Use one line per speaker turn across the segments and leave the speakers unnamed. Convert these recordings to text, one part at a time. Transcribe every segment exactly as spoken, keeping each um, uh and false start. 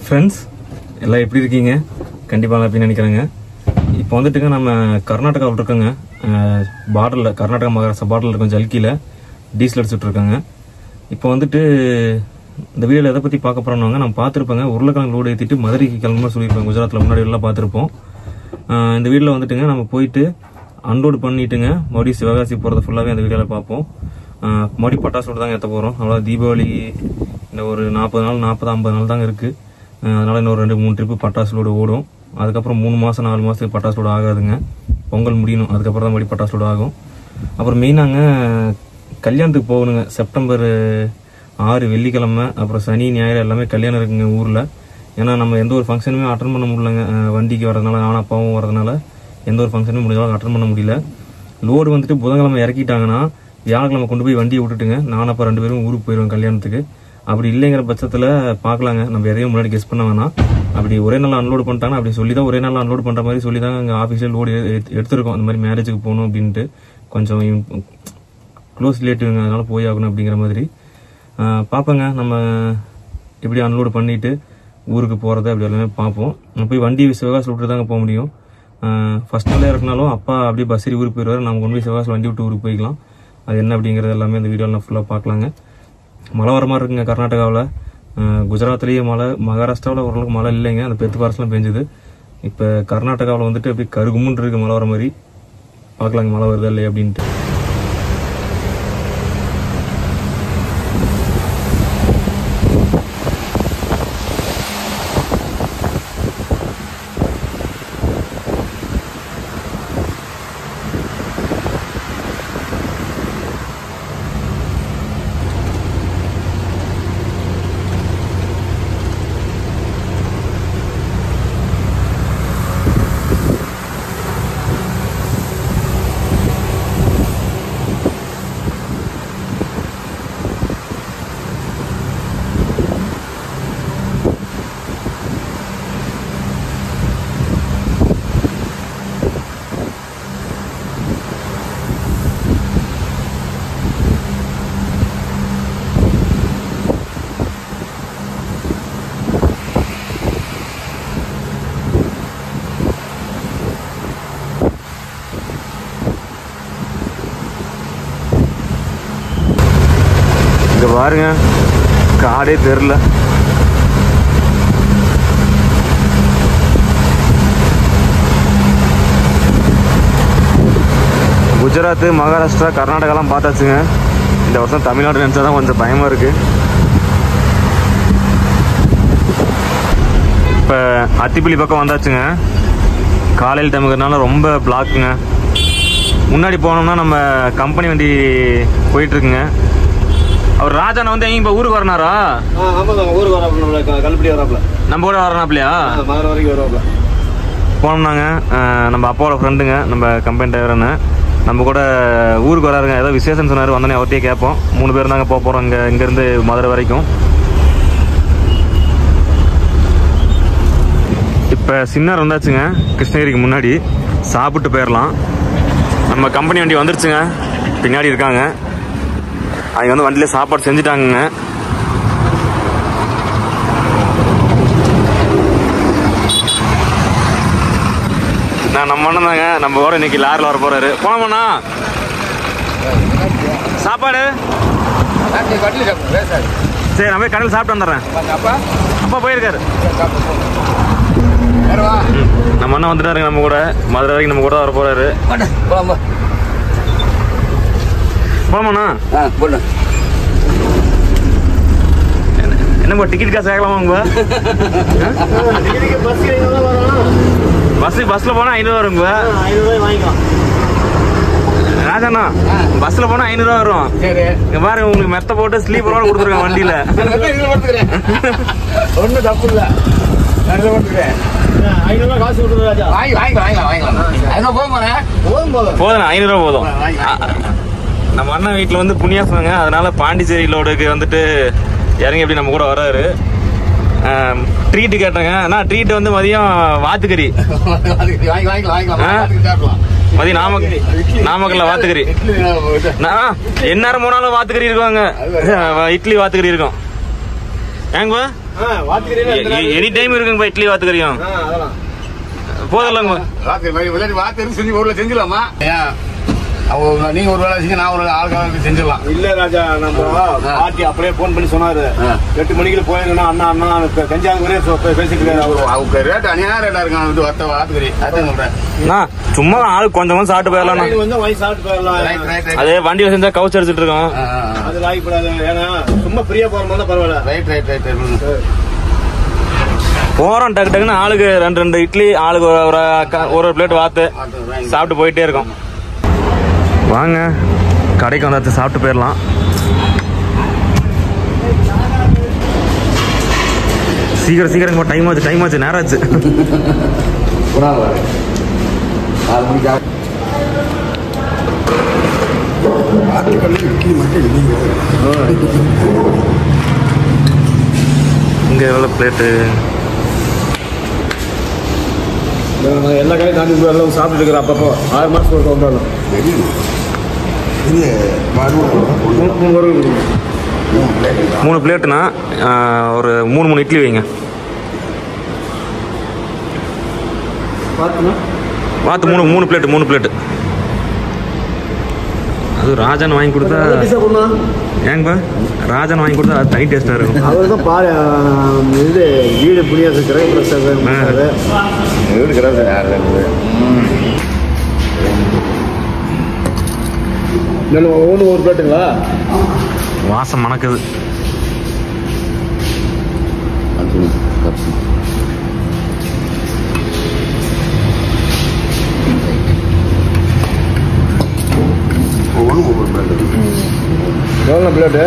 Friends எல்லாம் எப்படி இருக்கீங்க? கண்டிப்பாக அப்படின்னு நினைக்கிறேங்க. இப்போ வந்துட்டுங்க நம்ம கர்நாடகாவில் இருக்கோங்க. பார்டரில் கர்நாடகா மகாராஷ்டிரா பார்டரில் இருக்கோம். ஜல்கியில் டீசல் அடிச்சுட்டு இருக்காங்க. இப்போ வந்துட்டு இந்த வீடியோவில் எதை பற்றி பார்க்க போகிறோம்னாங்க, நம்ம பார்த்துருப்போங்க உருளைக்கிழங்கு லோடு ஏற்றிட்டு மதுரைக்கு கிளம்புன்னு சொல்லியிருப்போம். குஜராத்தில் முன்னாடி எல்லாம் பார்த்துருப்போம். இந்த வீடியோவில் வந்துட்டுங்க நம்ம போயிட்டு அன்லோடு பண்ணிட்டுங்க மறுபடியும் சிவகாசி போகிறத ஃபுல்லாகவே அந்த வீடியோவில் பார்ப்போம். மறுபடியும் பட்டாசு லோடு தாங்க ஏற்ற போகிறோம். அவ்வளோ தீபாவளி இந்த ஒரு நாற்பது நாள் நாற்பது ஐம்பது நாள் தாங்க இருக்குது. அதனால் இன்னொரு ரெண்டு மூணு ட்ரிப்பு பட்டாசு லோடு ஓடும். அதுக்கப்புறம் மூணு மாதம் நாலு மாதத்துக்கு பட்டாசு லோடு ஆகாதுங்க. பொங்கல் முடியணும், அதுக்கப்புறம் தான் மறுபடியும் பட்டாசு லோடு ஆகும். அப்புறம் மெயினாங்க கல்யாணத்துக்கு போகணுங்க. செப்டம்பர் ஆறு வெள்ளிக்கிழமை, அப்புறம் சனி ஞாயிறு எல்லாமே கல்யாணம் இருக்குங்க ஊரில். ஏன்னா நம்ம எந்த ஒரு ஃபங்க்ஷனுமே அட்டன் பண்ண முடியலங்க. வண்டிக்கு வரதுனால நானும் அப்பாவும் வரதுனால எந்த ஒரு ஃபங்க்ஷனும் முடிஞ்சாலும் அட்டன் பண்ண முடியல. லோடு வந்துட்டு புதன்கிழமை இறக்கிட்டாங்கன்னா வியாழக்கிழமை கொண்டு போய் வண்டியை விட்டுட்டுங்க நானும் அப்போ ரெண்டு பேரும் ஊருக்கு போயிடுவோம் கல்யாணத்துக்கு. அப்படி இல்லைங்கிற பட்சத்தில் பார்க்கலாங்க. நம்ம எதையும் முன்னாடி கெஸ் பண்ண வேணாம். அப்படி ஒரே நாள் அன்லோடு பண்ணிட்டாங்கன்னா அப்படி சொல்லி தான் ஒரே நாள் அன்லோடு பண்ணுற மாதிரி சொல்லி தான் எங்கள் ஆஃபீஸில் லோடு எடுத்துருக்கோம். அந்த மாதிரி மேரேஜுக்கு போகணும் அப்படின்ட்டு கொஞ்சம் க்ளோஸ் ரிலேட்டிவ்ங்க, அதனால போய் ஆகணும் அப்படிங்கிற மாதிரி பார்ப்போங்க. நம்ம எப்படி அன்லோடு பண்ணிட்டு ஊருக்கு போகிறத அப்படி எல்லாமே பார்ப்போம். நம்ம போய் வண்டி சிவகாசி விட்டு தாங்க போக முடியும். ஃபர்ஸ்ட் நாளே இருக்கனாலும் அப்பா அப்படியே பஸ்ஸேரி ஊருக்கு போயிடுவார். நம்ம கொண்டு போய் சிவகாசி வண்டி விட்டு ஊருக்கு போய்க்கலாம். அது என்ன அப்படிங்கிறது எல்லாமே இந்த வீடியோவில் ஃபுல்லாக பார்க்கலாங்க. மழை வர மாதிரி இருக்குங்க கர்நாடகாவில். குஜராத்லேயே மழை, மகாராஷ்டிராவில் ஓரளவுக்கு மழை இல்லைங்க. அந்த பெத்து பாரஸ்லாம் பெஞ்சுது. இப்போ கர்நாடகாவில் வந்துட்டு அப்படியே கருகுமுன்னு இருக்குது மழை வர மாதிரி. பார்க்கலாங்க மழை வருதா இல்லையா அப்படின்ட்டு. இங்க பாருங்க, காடே தெரியல. குஜராத், மகாராஷ்டிரா, கர்நாடகாலாம் பார்த்தாச்சுங்க. இந்த வருஷம் தமிழ்நாடு நினைச்சாதான் கொஞ்சம் பயமா இருக்கு. இப்ப அத்திப்பள்ளி பக்கம் வந்தாச்சுங்க. காலையில் டைமுக்குனால ரொம்ப பிளாக்குங்க. முன்னாடி போனோம்னா நம்ம கம்பெனி வண்டி போயிட்டு இருக்குங்க. அவர் ராஜான வந்து எங்க ஊருக்கு வரனாரா? ஊருக்கு வராப்ல, கல்படி வராப்ல. நம்ம கூட வரனாப்லையா? மதுரை வரைக்கும் வராப்ல. போனோம்னாங்க நம்ம அப்பாவோட ஃப்ரெண்டுங்க, நம்ம கம்பெனி டிரைவர்னு. நம்ம கூட ஊருக்கு வராருங்க. ஏதோ விசேஷம் சொன்னார், வந்தோடனே அவர்த்தையே கேட்போம். மூணு பேர் தாங்க போக போகிறோம் இங்கே இங்கேருந்து மதுரை வரைக்கும். இப்போ சின்னர் வந்தாச்சுங்க கிருஷ்ணகிரிக்கு முன்னாடி. சாப்பிட்டு போயிடலாம். நம்ம கம்பெனி வண்டி வந்துருச்சுங்க, பின்னாடி இருக்காங்க. அவங்க வந்து வண்டியில சாப்பாடு செஞ்சுட்டாங்க. நான் நம்ம அண்ணன் தாங்க, நம்ம கூட இன்னைக்கு லாரில் வர போறாரு. போனோம்னா சாப்பாடு சரி, நம்ம கடையில் சாப்பிட்டு வந்துடுறேன். அப்பா போயிருக்காரு. நம்ம அண்ணன் வந்துட்டாருங்க நம்ம கூட. மதுரை வரைக்கும் நம்ம கூட வர போறாரு. போலாமாண்ணா? என்னப்பா டிக்கெட் காசு கேட்கலாமா உங்க? பஸ் பஸ்ல போனா ஐநூறு வருங்க. ராஜாண்ணா பஸ்ல போனா ஐநூறு ரூபா வரும். இங்க பாருங்க, உங்களுக்கு மெத்த போட்டு ஸ்லீப்பரோட கொடுத்துருக்கேன் வண்டியில. ஒன்னும் தப்பு இல்ல. போதும், ஐநூறு ரூபா போதும். நம்ம அண்ணன் வீட்டில் வந்து புண்ணியாசங்க, அதனால பாண்டிச்சேரி லோடுக்கு வந்துட்டு இறங்கி எப்படி நம்ம கூட வராரு. ட்ரீட்டு கேட்டேங்க. அண்ணா ட்ரீட் வந்து மதியம் வாத்துக்கறி. மதியம் நாமக்கல் நாமக்கல்ல வாத்துக்கறி. எந்நேரம் போனாலும் வாத்துக்கறி இருக்குவாங்க. இட்லி வாத்துக்கறி இருக்கும். ஏங்கப்பா எனி டைம் இருக்குங்கப்பா இட்லி வாத்துக்கறியும் போதில்லங்கப்பா
வாத்து செஞ்சு ஒரு செஞ்சிடலாமா நீங்க ஒரு வேலை செஞ்சு நான் ஒரு ஆளுக்காக செஞ்சிடலாம். இல்ல ராஜா நம்ம பாட்டி அப்படியே போன் பண்ணி சொன்னாரு எட்டு மணிக்கு போயிருந்தா அண்ணா அண்ணா கஞ்சாங்க பேசிட்டு அவங்க ரேட் அநியாய ரேட்டா இருக்கான் வாத்துக்கறி அதான் சொல்றேன்.
சும்மா ஆளு கொஞ்சம் கொஞ்சம் சாப்பிட்டு போயிடலாம்
வந்து வாங்கி சாப்பிட்டு போயிடலாம்.
அதே வண்டியில செஞ்சா கவுச்சு அடிச்சுட்டு இருக்கோம்
அது லாய்க்கப்படாது. ஏன்னா சும்மா ஃப்ரீயா போற மாதிரி பரவாயில்ல. ரைட் ரைட் ரைட்
போறோம் டக்கு டக்குன்னு ஆளுக்கு ரெண்டு ரெண்டு இட்லி ஆளுக்கு ஒரு ஒரு பிளேட் வாத்து சாப்பிட்டு போயிட்டே இருக்கோம். வாங்க கடைக்கு வந்தாச்சு சாப்பிட்டு போயிடலாம். சீக்கிரம் சீக்கிரம் டைம் ஆச்சு டைம் ஆச்சு நேரம் ஆச்சு. இங்க எவ்வளோ பிளேட்டு
எல்லா கடையும் தாண்டி எல்லாம் சாப்பிட்டு இருக்கிற அப்பப்போ ஆறு மாசத்துக்கு ஒரு வந்தாலும்
மூணு பிளேட்டுனா ஒரு மூணு மூணு இட்லி வைங்க. வாத்து மூணு மூணு பிளேட்டு மூணு பிளேட்டு அது ராஜன் வாங்கி கொடுத்தா ஏங்கப்பா ராஜன் வாங்கி கொடுத்தா அது தனி டேஸ்டா இருக்கும்.
அவர் தான் பாரு இது வீடு புரியாது ஒன்று ஒரு பிளேட்டுங்களா
வாசம் மணக்குது.
ஒவ்வொரு பிளேட்டு எவ்வளோ பிளேட்டு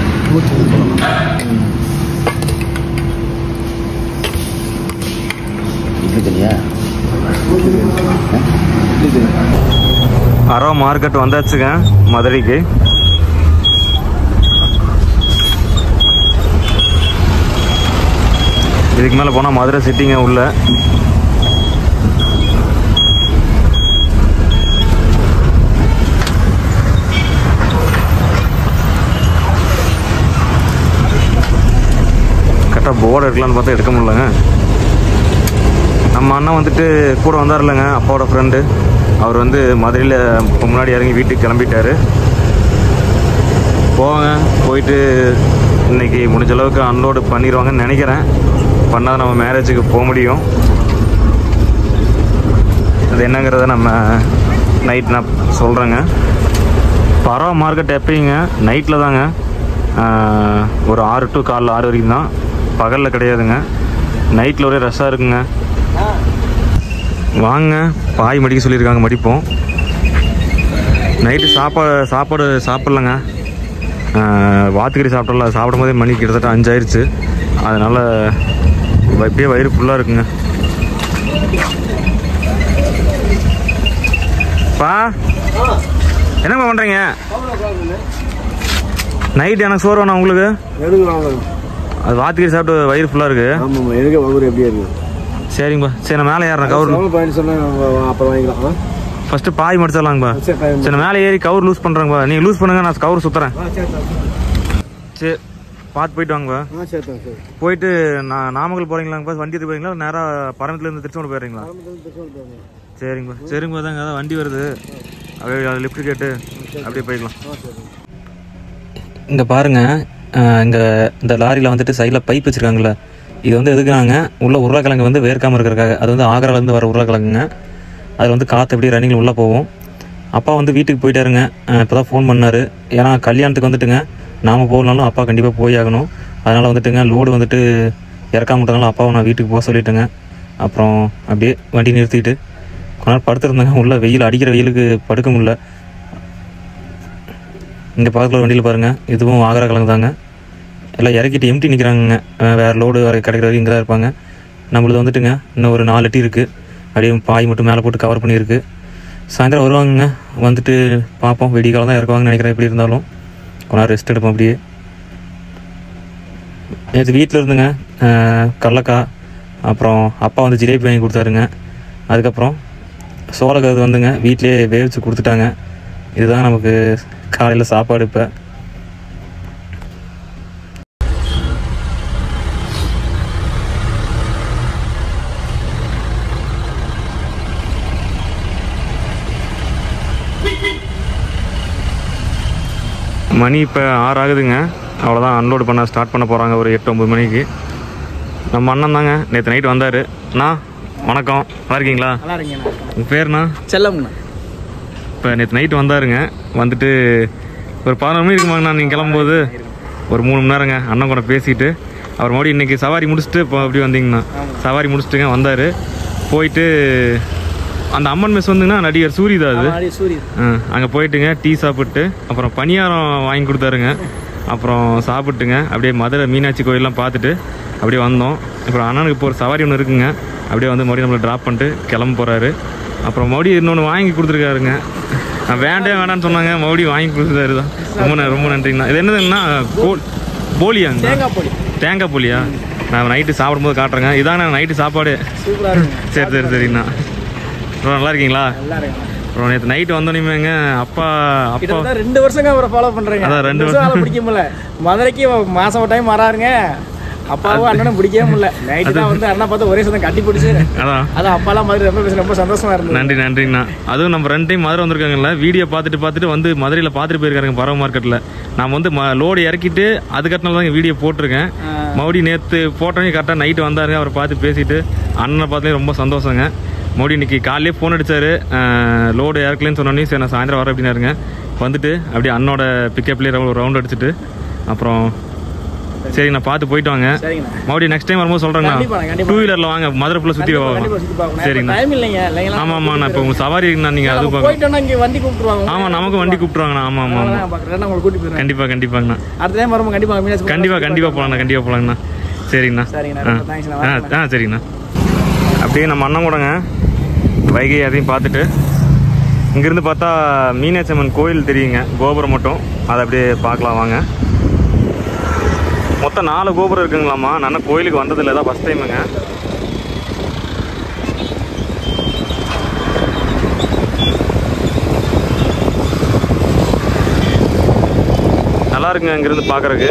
அரோ மார்க்கெட் வந்தாச்சுங்க மதுரைக்கு. இதுக்கு மேலே போனால் மதுரை சிட்டிங்க உள்ள. கரெக்டாக போர்டு எடுக்கலான்னு பார்த்தா எடுக்க முடியலங்க. நம்ம அண்ணன் வந்துட்டு கூட வந்தார் இல்லைங்க அப்பாவோட ஃப்ரெண்டு. அவர் வந்து மதுரையில் இப்போ முன்னாடி இறங்கி வீட்டுக்கு கிளம்பிட்டார். போவாங்க போயிட்டு இன்றைக்கி முடிஞ்ச அளவுக்கு அன்லோடு பண்ணிடுவாங்கன்னு நினைக்கிறேன். பண்ணால் நம்ம மேரேஜுக்கு போக முடியும். அது என்னங்கிறத நம்ம நைட் நான் சொல்கிறேங்க. பரவ மார்க்கெட் எப்பயுங்க நைட்டில் தாங்க, ஒரு ஆறு டு காலைல ஆறு வரைக்கும் தான், பகலில் கிடையாதுங்க. நைட்டில் ஒரே ரஷ்ஷாக இருக்குங்க. வாங்க பாய் மடிக்க சொல்லியிருக்காங்க, மடிப்போம். நைட்டு சாப்பாடு சாப்பாடு சாப்பிட்லங்க, வாத்துக்கறி சாப்பிடல. சாப்பிடும் போதே மணி கிட்டத்தட்ட அஞ்சாயிருச்சு. அதனால் இப்படியே வயிறு ஃபுல்லாக இருக்குங்க. பா என்னம்மா பண்ணுறீங்க? நைட் எனக்கு சோறு வேணா உங்களுக்கு? அது வாத்துக்கறி சாப்பிட்டு வயிறு ஃபுல்லாக இருக்குது. சரிங்கப்பா. சரி நான் மேலே ஏறேன். கவர்
அப்புறம் வாங்கிக்கலாம்.
ஃபர்ஸ்ட் பாய் மடிச்சிடலாங்கப்பா. சரி மேலே ஏறி கவர் லூஸ் பண்ணுறேங்கப்பா. நீங்கள் லூஸ் பண்ணுங்க, நான் கவர் சுற்றுறேன். சரி பார்த்து போயிட்டு வாங்கப்பா. போயிட்டு நான் நாமக்கல் போகிறீங்களாங்கப்பா? வண்டி எடுத்து போகிறீங்களா? நேராக பரமத்துலேருந்து திருச்செங்கோடு போயிடுறீங்களா? சரிங்கப்பா. சரிங்கப்பா தாங்க, அதான் வண்டி வருது, அப்படியே அதை லிஃப்ட் கேட்டு அப்படியே போய்க்கலாம். இங்கே பாருங்கள், இங்கே இந்த லாரியில் வந்துட்டு சைடில் பைப் வச்சுருக்காங்களே, இது வந்து எதுக்குறாங்க, உள்ள உருளைக்கிழங்கு வந்து வேர்க்காமல் இருக்கிறக்காக. அது வந்து ஆக்ராலேருந்து வர உருளைக்கிழங்குங்க. அதில் வந்து காற்று எப்படி ரன்னிங்கில் உள்ளே போகும். அப்பா வந்து வீட்டுக்கு போயிட்டாருங்க. இப்போ தான் ஃபோன் பண்ணார். ஏன்னா கல்யாணத்துக்கு வந்துட்டுங்க நாம் போகலனாலும் அப்பா கண்டிப்பாக போய் ஆகணும். அதனால் வந்துட்டுங்க லோடு வந்துட்டு இறக்காம விட்டதுனால அப்பாவை நான் வீட்டுக்கு போக சொல்லிட்டேங்க. அப்புறம் அப்படியே வண்டி நிறுத்திட்டு கொஞ்ச நேரம் படுத்துருந்தேங்க. உள்ள வெயில் அடிக்கிற வெயிலுக்கு படுக்க முடியல. இங்கே பக்கத்தில் வண்டியில் பாருங்கள், இதுவும் ஆக்ரா கிழங்கு தாங்க. எல்லாம் இறக்கிட்டு எம்டி நிற்கிறாங்க. வேறு லோடு வர கிடைக்கிற வரைக்கும் இங்கே தான் இருப்பாங்க. நம்மளது வந்துட்டுங்க இன்னும் ஒரு நாலு அட்டி இருக்குது. அப்படியே பாய் மட்டும் மேலே போட்டு கவர் பண்ணியிருக்கு. சாயந்தரம் வருவாங்கங்க, வந்துட்டு பார்ப்போம். வெடி காலம் தான் இறக்குவாங்கன்னு நினைக்கிறேன். எப்படி இருந்தாலும் கொஞ்ச நேரம் ரெஸ்ட் எடுப்போம். அப்படியே நேற்று வீட்டில் இருந்துங்க கடலக்காய், அப்புறம் அப்பா வந்து ஜிலேபி வாங்கி கொடுத்தாருங்க. அதுக்கப்புறம் சோளக்கருது வந்துங்க வீட்டிலே வேவிச்சு கொடுத்துட்டாங்க. இதுதான் நமக்கு காலையில் சாப்பாடு. இப்போ மணி இப்போ ஆறு ஆகுதுங்க. அவ்வளோதான், அன்லோடு பண்ண ஸ்டார்ட் பண்ண போகிறாங்க ஒரு எட்டு ஒம்பது மணிக்கு. நம்ம அண்ணன் தாங்க நேற்று நைட் வந்தார். அண்ணா வணக்கம், நல்லா இருக்கீங்களா?
நல்லா இருக்கீங்கண்ணா.
உங்கள் பேருண்ணா?
செல்லம்ண்ணா.
இப்போ நேற்று நைட்டு வந்தாருங்க. வந்துட்டு ஒரு பதினொரு மணி இருக்குமாங்கண்ணா நீங்கள் கிளம்பும்போது? ஒரு மூணு மணி நேரங்க அண்ணன் கூட பேசிட்டு அவர் மறுபடியும் இன்றைக்கி சவாரி முடிச்சுட்டு இப்போ அப்படி வந்தீங்கண்ணா. சவாரி முடிச்சுட்டுங்க வந்தார். போயிட்டு அந்த அம்மன் மெஸ் வந்துங்கன்னா நடிகர் சூரி தான் அது.
சூரி.
ஆ அங்கே போயிட்டுங்க டீ சாப்பிட்டு அப்புறம் பணியாரம் வாங்கி கொடுத்தாருங்க. அப்புறம் சாப்பிட்டுங்க அப்படியே மதுரை மீனாட்சி கோயிலெலாம் பார்த்துட்டு அப்படியே வந்தோம். அப்புறம் அண்ணனுக்கு இப்போ ஒரு சவாரி ஒன்று இருக்குங்க. அப்படியே வந்து மறுபடியும் நம்மளை ட்ராப் பண்ணிட்டு கிளம்ப போகிறாரு. அப்புறம் மறுபடியும் இன்னொன்று வாங்கி கொடுத்துருக்காருங்க. நான் வேண்டே வேண்டான்னு சொன்னாங்க, மறுபடியும் வாங்கி கொடுத்துருக்காரு தான். ரொம்ப ரொம்ப நன்றிங்கண்ணா. இது என்னதுங்கண்ணா? போல் போலியாங்க?
தேங்காய் போலி.
தேங்காய் போலியா? நான் நைட்டு சாப்பிடும்போது காட்டுறேங்க. இதாங்க நைட்டு சாப்பாடு. சரி சரி சரிங்கண்ணா. அப்புறம் நல்லா இருக்கீங்களா? அப்புறம் நேற்று நைட்டு வந்தோன்னேங்க அப்பா அப்பா
ரெண்டு வருஷங்க அவரை ஃபாலோ பண்ணுறேங்க.
அதான் ரெண்டு வருஷம்
பிடிக்க முடியல. மதுரைக்கு மாதம் ஒரு டைம் வராருங்க. அப்பாவும் அண்ணனும் பிடிக்கவே முடியல. நைட்டு தான் வந்து அண்ணா பார்த்து ஒரே சந்தம் கட்டி பிடிச்சி அதான் அதான் அப்பாலாம் மாதிரி ரொம்ப பேச ரொம்ப சந்தோஷமா இருந்தது.
நன்றி நன்றிங்கண்ணா. அதுவும் நம்ம ரெண்டு டைம் மதுரை வந்திருக்காங்கல்ல, வீடியோ பார்த்துட்டு பார்த்துட்டு வந்து மதுரையில் பார்த்துட்டு போயிருக்காங்க பறவை மார்க்கெட்டில். நான் வந்து லோடு இறக்கிட்டு அதுக்கட்டினால தான் வீடியோ போட்டிருக்கேன். மறுபடியும் நேற்று போட்டோன்னே கரெக்டாக நைட்டு வந்தாருங்க. அவரை பார்த்து பேசிட்டு அண்ணனை பார்த்துலேயே ரொம்ப சந்தோஷங்க. மறுபடியும் இன்றைக்கி காலையிலே ஃபோன் அடித்தார். லோடு இறக்கலன்னு சொன்னோன்னே சரி நான் சாயந்தரம் வரேன் அப்படின்னாருங்க. வந்துட்டு அப்படியே அண்ணோட பிக்கப்லேயே ஒரு ரவுண்ட் அடிச்சுட்டு அப்புறம் சரி நான் பார்த்து போயிட்டு வாங்க. மறுபடியும் நெக்ஸ்ட் டைம் வரும்போது சொல்கிறேங்கண்ணா. டூ வீலரில் வாங்க, மதுரை ஃபுல்லாக சுற்றி சரிங்கண்ணா. ஆமாம் ஆமாண்ணா. இப்போ உங்கள் சவாரி இருக்குண்ணா, நீங்கள் அது பார்க்க. ஆமாம் நமக்கு வண்டி கூப்பிட்ருவாங்கண்ணா. ஆமாம் ஆமாம் ஆமாம் கண்டிப்பாக கண்டிப்பாங்கண்ணா. கண்டிப்பாக கண்டிப்பாக போகலாங்கண்ணா. கண்டிப்பாக போகலாங்கண்ணா. சரிங்கண்ணா. ஆ ஆ சரிங்கண்ணா. அப்படியே நம்ம அண்ணன் கூடங்க வைகை அதையும் பார்த்துட்டு இங்கேருந்து பார்த்தா மீனாட்சி அம்மன் கோயில் தெரியுங்க, கோபுரம் மட்டும். அதை அப்படியே பார்க்கலாம் வாங்க. மொத்தம் நாலு கோபுரம் இருக்குங்களாம்மா. நான் கோயிலுக்கு வந்ததில்லை, தான் ஃபஸ்ட் டைமுங்க. நல்லா இருக்குங்க இங்கேருந்து பார்க்குறதுக்கு.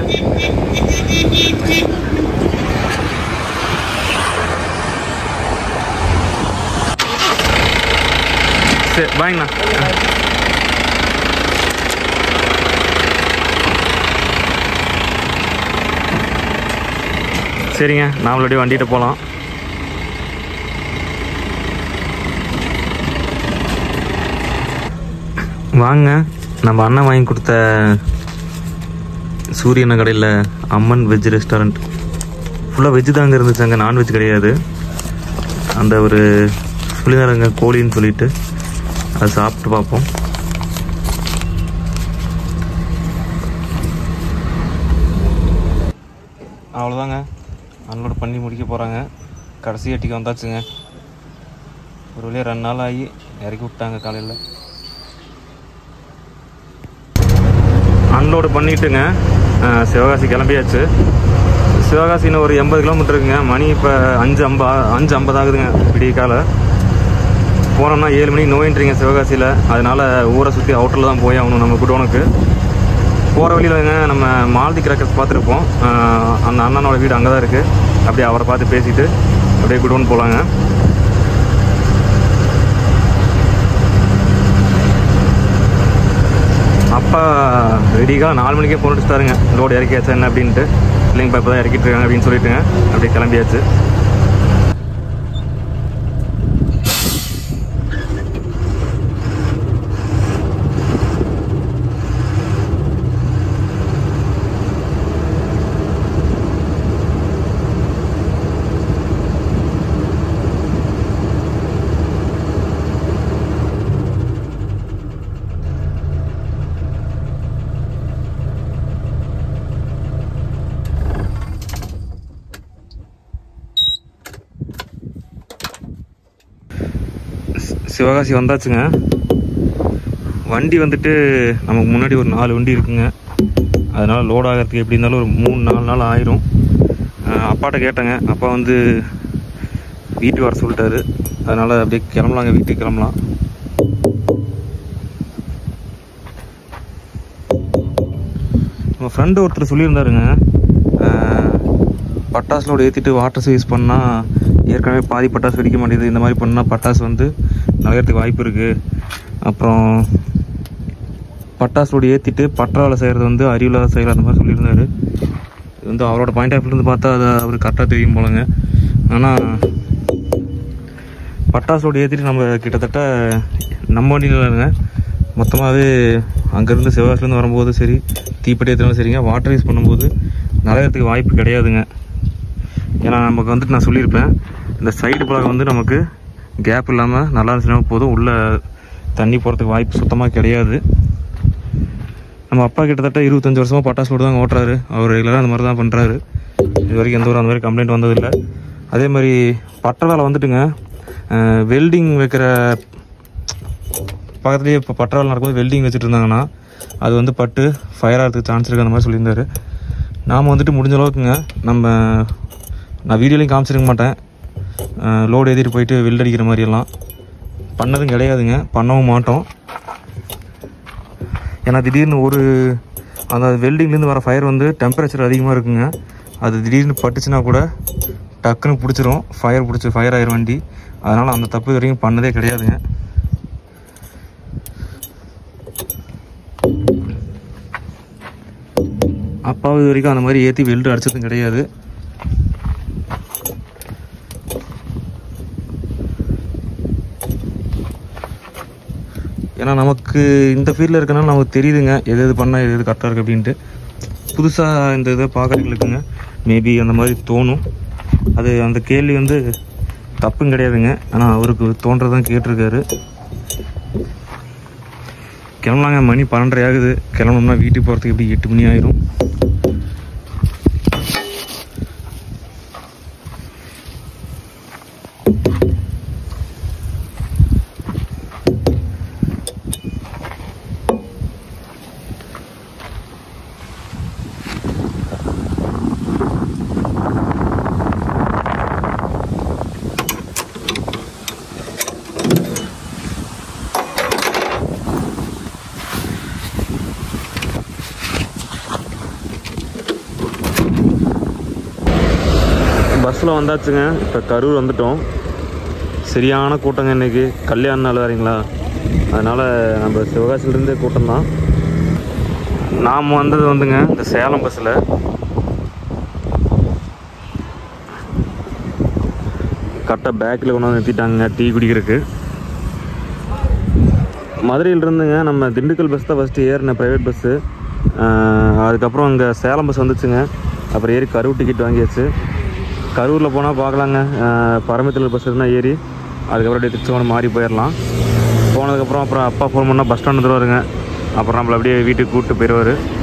சரி பாய்ங்கண்ணா. சரிங்க, நாமளுடைய வண்டிகிட்ட போகலாம். வாங்க, நம்ம அண்ணன் வாங்கி கொடுத்த சூரியன கடையில் அம்மன் வெஜ் ரெஸ்டாரண்ட். ஃபுல்லாக வெஜ்ஜு தாங்க இருந்துச்சு, அங்கே நான்வெஜ் கிடையாது. அந்த ஒரு புளிதாரங்க கோழின்னு சொல்லிட்டு அதை சாப்பிட்டு பார்ப்போம். அவ்வளோதாங்க, அன்லோட் பண்ணி முடிக்க போகிறாங்க. கடைசி எட்டிக்கு வந்தாச்சுங்க. ஒரு வழியாக ரெண்டு நாள் ஆகி இறக்கி விட்டாங்க காலையில். அன்லோடு பண்ணிட்டுங்க சிவகாசி கிளம்பியாச்சு. சிவகாசின்னு ஒரு எண்பது கிலோமீட்டர் இருக்குங்க. மணி இப்போ அஞ்சு ஐம்பா அஞ்சு ஐம்பது ஆகுதுங்க விடிய காலை. போனோம்னா ஏழு மணிக்கு நோயின்றீங்க சிவகாசியில். அதனால் ஊரை சுற்றி அவுட்டரில் தான் போய் ஆகணும் நம்ம குடோனுக்கு. போகிற வழியிலங்க நம்ம மாலதி கிராக்கர்ஸ் பார்த்துருப்போம். அந்த அண்ணனோட வீடு அங்கே தான் இருக்குது. அப்படியே அவரை பார்த்து பேசிட்டு அப்படியே குடோன் போகலாங்க. அப்பா ரெடிக்காக நாலு மணிக்கே ஃபோன் அடிச்சுட்டாருங்க, லோடு இறக்கியாச்சா என்ன அப்படின்ட்டு. இல்லைங்கப்பா இப்போ தான் இறக்கிட்டு இருக்காங்க அப்படின்னு சொல்லிட்டுங்க அப்படியே கிளம்பியாச்சு. சிவகாசி வந்தாச்சுங்க. வண்டி வந்துட்டு நமக்கு முன்னாடி ஒரு நாலு வண்டி இருக்குங்க. அதனால் லோட் ஆகிறதுக்கு எப்படி இருந்தாலும் ஒரு மூணு நாலு நாள் ஆயிரும். அப்பாட்ட கேட்டேங்க, அப்பா வந்து வீட்டுக்கு வர சொல்லிட்டாரு. அதனால் அப்படியே கிளம்பலாங்க, வீட்டுக்கு கிளம்பலாம். நம்ம ஃப்ரெண்டு ஒருத்தர் சொல்லியிருந்தாருங்க, பட்டாசு லோடு ஏற்றிட்டு வாட்டர் சர்வீஸ் பண்ணால் ஏற்கனவே பாதி பட்டாசு வெடிக்க மாட்டேங்குது. இந்த மாதிரி பண்ணால் பட்டாசு வந்து நகரத்துக்கு வாய்ப்பு இருக்குது. அப்புறம் பட்டாசோடு ஏற்றிட்டு பற்றாவில் செய்கிறது வந்து அறிவில் செய்கிற அந்த மாதிரி சொல்லியிருந்தார். இது வந்து அவரோட பாயிண்ட் ஆஃப் வியூலேருந்து பார்த்தா அது அவருக்கு கரெக்டாக தெரியும் போலங்க. ஆனால் பட்டாசோடு ஏற்றிட்டு நம்ம கிட்டத்தட்ட நம்ம வண்டியில் இல்லைங்க, மொத்தமாகவே அங்கேருந்து சிவகாசிலேருந்து வரும்போது சரி, தீப்பெட்டி ஏற்றினாலும் சரிங்க, வாட்டர் யூஸ் பண்ணும்போது நிறையத்துக்கு வாய்ப்பு கிடையாதுங்க. ஏன்னா நமக்கு வந்துட்டு நான் சொல்லியிருப்பேன், இந்த சைடு பலகை வந்து நமக்கு கேப் இல்லாமல் நல்லா இருந்துச்சுன்னா போதும், உள்ளே தண்ணி போகிறதுக்கு வாய்ப்பு சுத்தமாக கிடையாது. நம்ம அப்பா கிட்டத்தட்ட இருபத்தஞ்சி வருஷமாக பட்டாசோடு தான் ஓட்டுறாரு. அவர் ரெகுலராக அந்த மாதிரி தான் பண்ணுறாரு. இது வரைக்கும் எந்த ஒரு அந்த மாதிரி கம்ப்ளைண்ட் வந்ததில்லை. அதே மாதிரி பட்டறாவில் வந்துட்டுங்க வெல்டிங் வைக்கிற பக்கத்துலேயே இப்போ பட்டறாவில் நடக்கும்போது வெல்டிங் வச்சுட்டு இருந்தாங்கன்னா அது வந்து பட்டு ஃபயர் ஆகிறதுக்கு சான்ஸ் இருக்குது அந்த மாதிரி சொல்லியிருந்தாரு. நாம் வந்துட்டு முடிஞ்ச அளவுக்குங்க நம்ம நான் வீடியோலையும் காமிச்சிருக்க மாட்டேன், லோடு ஏற்றிட்டு போயிட்டு வெல்ட் அடிக்கிற மாதிரியெல்லாம் பண்ணதும் கிடையாதுங்க, பண்ணவும் மாட்டோம். ஏன்னா திடீர்னு ஒரு அந்த வெல்டிங்லேருந்து வர ஃபயர் வந்து டெம்பரேச்சர் அதிகமாக இருக்குங்க, அது திடீர்னு பட்டுச்சுன்னா கூட டக்குன்னு பிடிச்சிரும், ஃபயர் பிடிச்சி ஃபயர் ஆயிரும் வண்டி. அதனால் அந்த தப்பு வரைக்கும் பண்ணதே கிடையாதுங்க. அப்பாவது வரைக்கும் அந்த மாதிரி ஏற்றி வெல்டு அடிச்சதும் கிடையாது. ஏன்னா நமக்கு இந்த ஃபீல்டில் இருக்கனால நமக்கு தெரியுதுங்க எது எது பண்ணால் எது எது கரெக்டாக இருக்குது அப்படின்ட்டு. புதுசாக இந்த இதை பார்க்குறவங்களுக்குங்க மேபி அந்த மாதிரி தோணும். அது அந்த கேள்வி வந்து தப்பும் கிடையாதுங்க, ஆனால் அவருக்கு தோன்றதான் கேட்டிருக்காரு. கிளம்பலாங்க, மணி பன்னெண்டரை ஆகுது. கிளம்பணும்னா வீட்டுக்கு போகிறதுக்கு எப்படி எட்டு மணி ஆயிரும். பஸ்ஸில் வந்தாச்சுங்க. இப்போ கரூர் வந்துட்டோம். சரியான கூட்டங்க இன்றைக்கி, கல்யாண நாள் வரீங்களா, அதனால் நம்ம சிவகாசிலேருந்தே கூட்டம் தான். நாம் வந்தது வந்துங்க இந்த சேலம் பஸ்ஸில். கரெக்டாக பேக்கில் கொண்டு வந்து நிறுத்திட்டாங்க டீ குடிக்கிறதுக்கு. மதுரையிலிருந்துங்க நம்ம திண்டுக்கல் பஸ் தான் ஃபஸ்ட்டு ஏறின ப்ரைவேட் பஸ்ஸு. அதுக்கப்புறம் இங்கே சேலம் பஸ் வந்துச்சுங்க. அப்புறம் ஏறி கரூர் டிக்கெட் வாங்கியாச்சு. கரூரில் போனால் பார்க்கலாங்க, பரமத்திலூர் பஸ் இருந்தால் ஏறி அதுக்கப்புறம் அப்படியே திருச்சி மாறி போயிடலாம். போனதுக்கப்புறம் அப்புறம் அப்பா ஃபோன் பண்ணால் பஸ் ஸ்டாண்டு வந்துடுவாருங்க. அப்புறம் நம்மளை அப்படியே வீட்டுக்கு கூப்பிட்டு போயிடுவார்.